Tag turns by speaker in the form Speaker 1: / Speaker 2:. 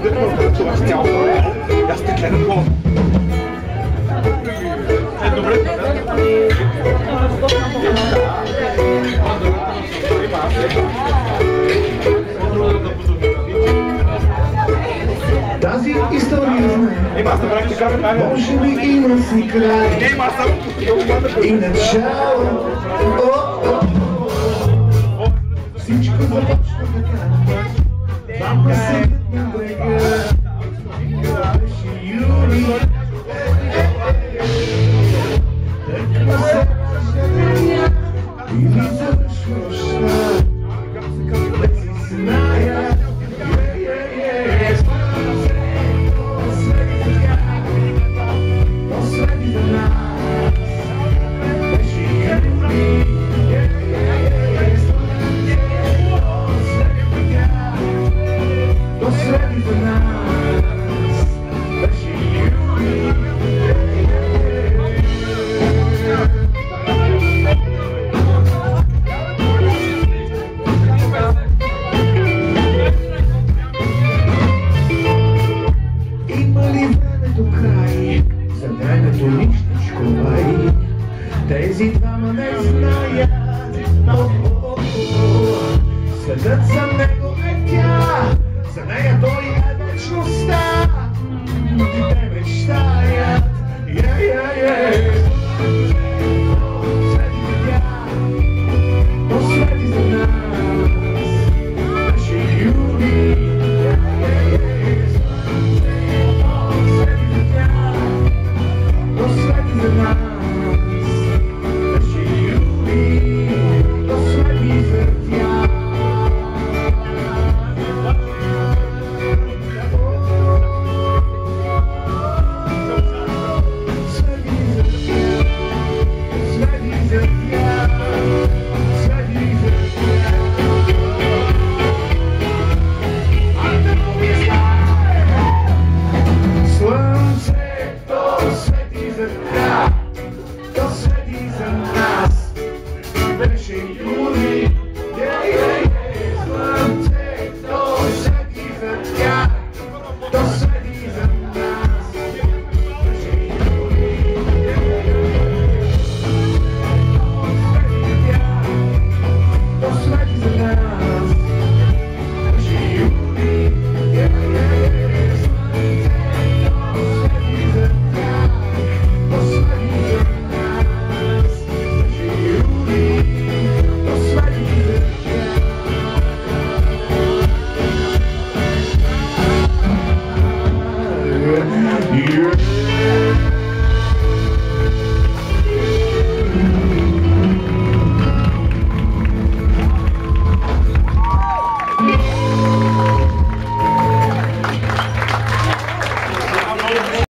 Speaker 1: Ja ste gledam pol. Добре.
Speaker 2: Тази история знае, може би има си край и начало. Всичко започва така, двама се на брега, беше юли. Тъква се ражда или завършва нощта, без и зная. Ready for now.